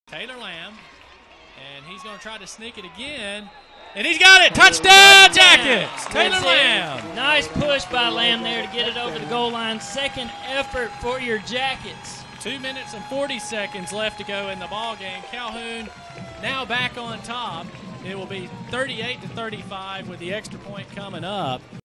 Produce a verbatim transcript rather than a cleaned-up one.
Taylor Lamb, and he's going to try to sneak it again. And he's got it. Touchdown, Jackets. Taylor Lamb. Nice push by Lamb there to get it over the goal line. Second effort for your Jackets. Two minutes and forty seconds left to go in the ball game. Calhoun now back on top. It will be thirty-eight to thirty-five with the extra point coming up.